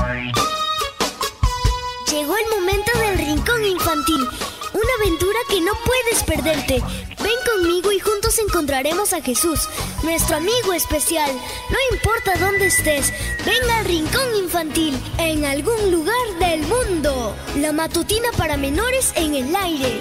Llegó el momento del Rincón Infantil, una aventura que no puedes perderte. Ven conmigo y juntos encontraremos a Jesús, nuestro amigo especial. No importa dónde estés, ven al Rincón Infantil, en algún lugar del mundo. La matutina para menores en el aire.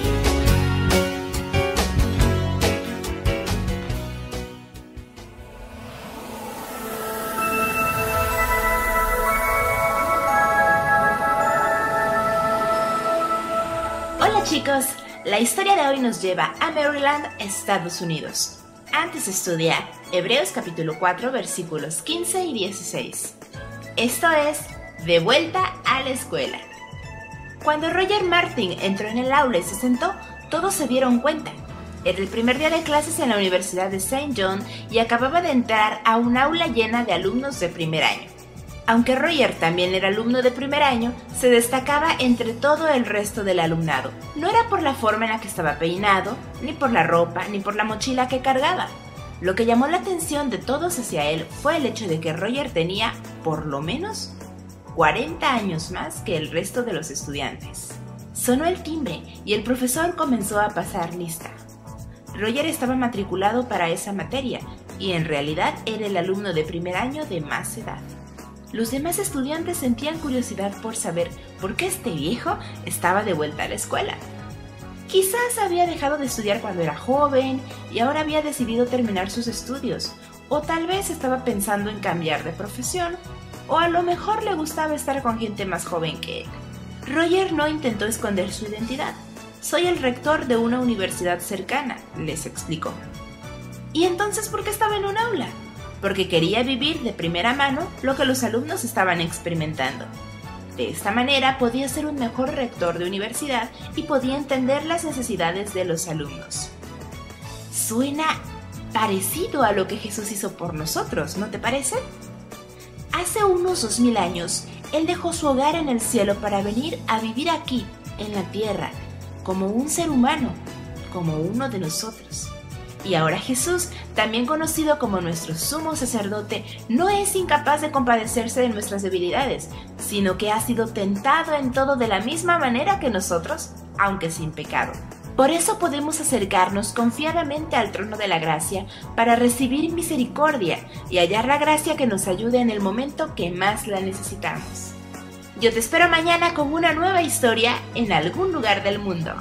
Hola chicos, la historia de hoy nos lleva a Maryland, Estados Unidos. Antes estudia Hebreos capítulo 4 versículos 15 y 16. Esto es, de vuelta a la escuela. Cuando Roger Martin entró en el aula y se sentó, todos se dieron cuenta. Era el primer día de clases en la Universidad de St. John y acababa de entrar a un aula llena de alumnos de primer año. Aunque Roger también era alumno de primer año, se destacaba entre todo el resto del alumnado. No era por la forma en la que estaba peinado, ni por la ropa, ni por la mochila que cargaba. Lo que llamó la atención de todos hacia él fue el hecho de que Roger tenía, por lo menos, 40 años más que el resto de los estudiantes. Sonó el timbre y el profesor comenzó a pasar lista. Roger estaba matriculado para esa materia y en realidad era el alumno de primer año de más edad. Los demás estudiantes sentían curiosidad por saber por qué este viejo estaba de vuelta a la escuela. Quizás había dejado de estudiar cuando era joven y ahora había decidido terminar sus estudios, o tal vez estaba pensando en cambiar de profesión, o a lo mejor le gustaba estar con gente más joven que él. Roger no intentó esconder su identidad. Soy el rector de una universidad cercana, les explicó. ¿Y entonces por qué estaba en un aula? Porque quería vivir de primera mano lo que los alumnos estaban experimentando. De esta manera podía ser un mejor rector de universidad y podía entender las necesidades de los alumnos. Suena parecido a lo que Jesús hizo por nosotros, ¿no te parece? Hace unos 2000 años, Él dejó su hogar en el cielo para venir a vivir aquí, en la tierra, como un ser humano, como uno de nosotros. Y ahora Jesús, también conocido como nuestro sumo sacerdote, no es incapaz de compadecerse de nuestras debilidades, sino que ha sido tentado en todo de la misma manera que nosotros, aunque sin pecado. Por eso podemos acercarnos confiadamente al trono de la gracia para recibir misericordia y hallar la gracia que nos ayude en el momento que más la necesitamos. Yo te espero mañana con una nueva historia en algún lugar del mundo.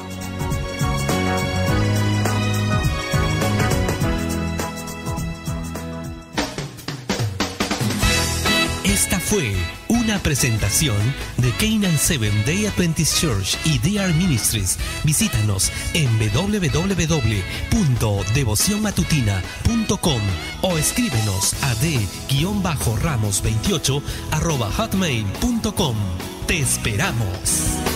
Esta fue una presentación de Canaan Seventh Day Adventist Church y DR Ministries. Visítanos en www.devocionmatutina.com o escríbenos a d-ramos28@hotmail.com. ¡Te esperamos!